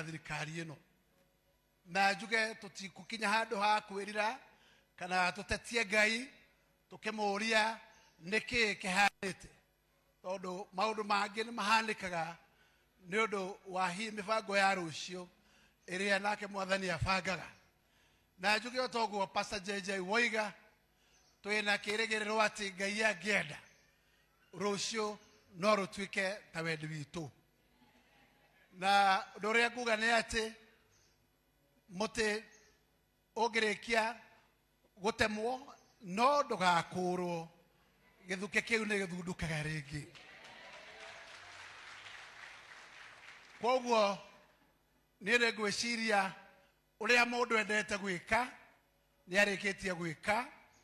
thirikari ino na njuge tutikukinya handu ha kwirira kana tutetie Ngai tukimuria niki kihanite tondu maundu mangi ni mahanikaga ni undu wa hi mibango ya rucio iria nake mwathani abangaga na njuge otoguo Pastor JJ Woiga twina kirigiriro ati Ngai angienda rucio no rutwike ta wendi witu na ndoria nguga ni ati muti ugirikia gutemwo no ndugakurwo githuke kiu ni githundukaga ringi koguo ni ngwiciria uria mundu endete gwika ni arikitie gwika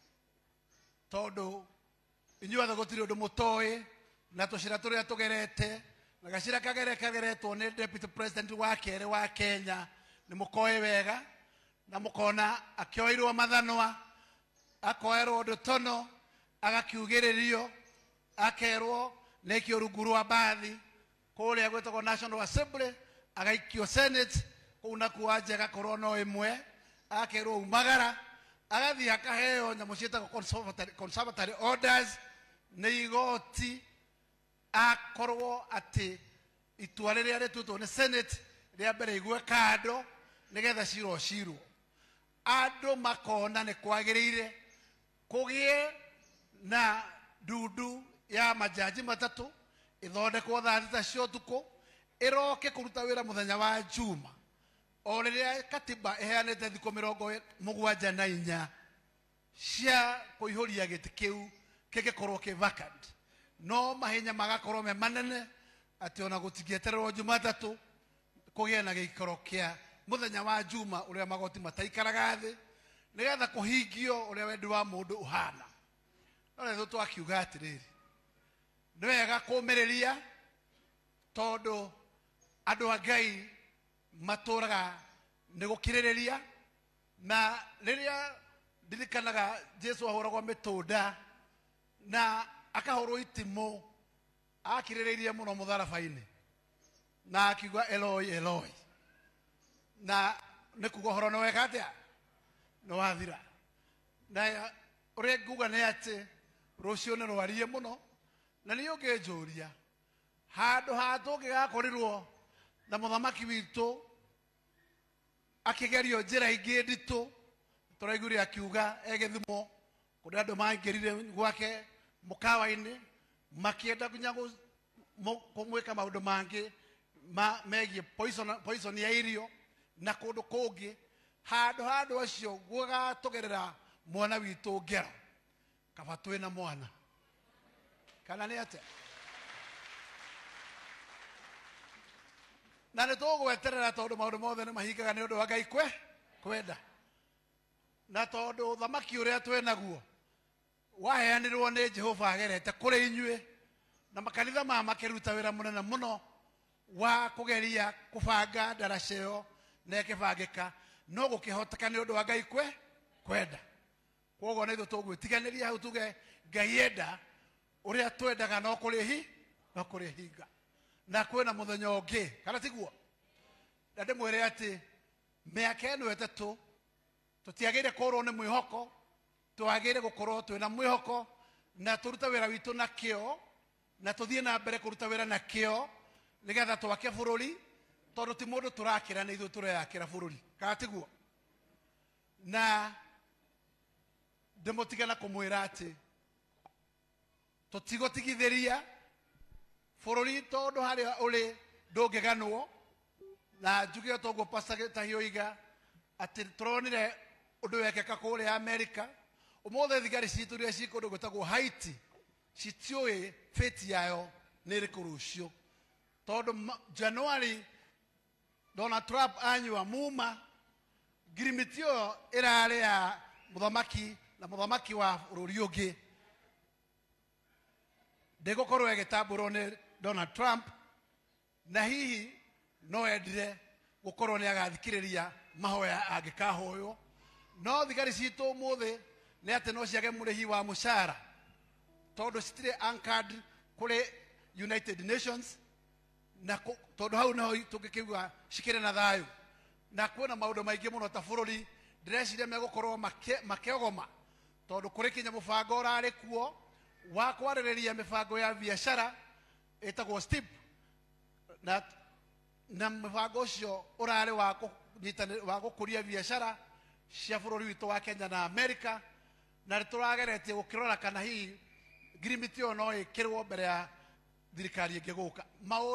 tondu inyuothe gutiri undu mutoi na tucira turia tugerete na gacira kageretwo ni Deputy President wa kere wa Kenya ni mukoi wega na mukona akioirwo mathanwa akoerwo ndutono agakiugiririo akerwo nekio rungu rwa bathi kuria gwetagwo National Assembly agaikio Senate kuna kuaje korwo no imwe akerwo umagara agathi akaheo nyamu cietagwo conservatory orders ni igoti akorwo ati itua riria ritutwo ni Senate ria mbere igwe kando nigetha cirwo andu makona ni kwagirire kugie na ndudu ya majaji matatu ithondekwo thaa thita cia utuku iroke kuruta wira muthenya wa Juma o riria katiba iheanite thikũ 74 cia kuihuria giti kiu kigikorwo ki vacant no mahenya magakorwo me manene ati ona gutingietererwo Jumatatu kugie na gikoro kia muthenya wa Juma uria magoti mataikaraga thi nigetha kuhingio uria wendi wa mundu uhana no thu twakiuga atiriri ni wega kumiriria tondu andu a Ngai maturaga ni gukiririria na riria ndirikanaga Jesu ahoragwo mitunda na akahorwo itimo akiriririe muno mutharabaini na akiuga Eloi Eloi na nikugo horo no wega atia no wathira na uria nguga ni ati rucio ni rwarie muno na ni unginjuria handu ha tungigakorirwo na muthamaki witu akigerio njira ingi nditu turaiguire akiuga egithimo kundi andu mangirire gwake mukawa-ini makienda kunya kumwika maundu mangi megie poison ya irio na kundu kungi handu acio gugatugerera mwana witu ngero kaba twina mwana kana ni ate na ni tugweterera tondu maundu mothe ni mahingaga ni undu wa Ngai kwenda na tondu thamaki uria twenaguo waheanirwo ni Jehova agerete kuri inyue na makanitha makiruta wira munene muno wa kugeria kubanga daraceo na kibangika no gukihoteka ni undu wa Ngai kwenda koguo ni tugwitiganiria hau tuge Ngai enda uria twendaga no kuri hinga na kwina muthenya ungi kana tiguo na ndimwire ati miaka ino etatu tutiagire kurwo ni mwihoko twagire gukorwo twina mwihoko na turuta wira witu na kio na tuthie na mbere kuruta wira na kio nigetha twake bururi tondu ti mundu turakira ni ithu tureyakira bururi kana tiguo na ndemutigana kumwira ati tutigotigithiria bururi tondu haria uri ndungiganwo na njuge otoguo Pastor Tahioiga ati turonire undu wekeka kuria America umothe thigari citu ria cikundu gwetagwo Haiti citiui fate yayo ni iriku rucio tondu January Donald Trump anywa muma girimitio irare ya muthamaki wa bururi ungi ndegukorwo egitamburwo ni Donald Trump na hihi no endire gukorwo ni agathikiriria mahoya angikahoyo no thigari citu muthe ni ati no ciage murihi wa mushara tondu citire anchored kuri United Nations na tondu hau no tungikigwa cikire na thayu na kuona maundu maingi muno ta bururi ndireciria megukorwo makiogoma tondu kuri kinya mubango urari kuo wa kwaririria mibango ya biashara itagwo STIP na mubango ucio urari wa gukuria biashara cia bururi witu wa Kenya na America na riturageretie gukirora kana hii agreement yo no ikirwo mbere ya thirikari ingiguka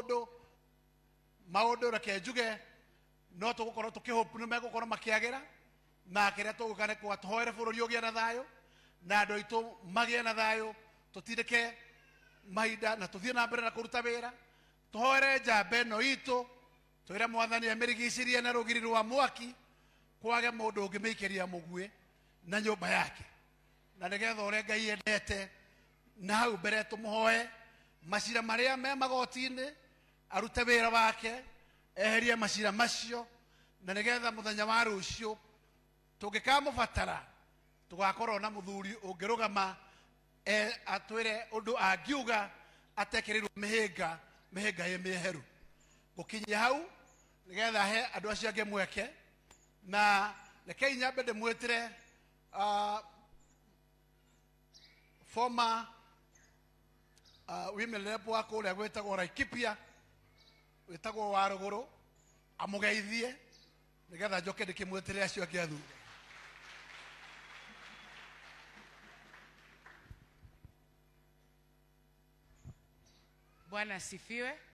maundu reke njuge no tugukorwo tukihope no megukorwo makiagera na kiria tugukane kwa tuhoere bururi ugie na thayo na andu aitu magie na thayo tutindike mahinda na tuthie na mbere na kuruta wira tuhoere njamba ino itu twire mwathani emirigicirie na rugiri rwa mwaki kwage mundu ungimiikeria mugue na nyumba yake na nigetha uria Ngai endete na hau mbere tumuhoe macira maria me magoti-ini arute wira wake eherie macira macio na nigetha muthenya wa rucio tungikamubatara tugakorwo na muthuri ungirugama atwire undu angiuga atekerirwo mihinga ye mieheru gukinyia hau nigetha he andu acio angi mweke na rekei nyambe ndimwitire former women rep wa kuria gwitagwo Laikipia witagwo wa ruguru amugeithie nigetha njoke ndikimwitire acio angi athuri. Bwana asifiwe.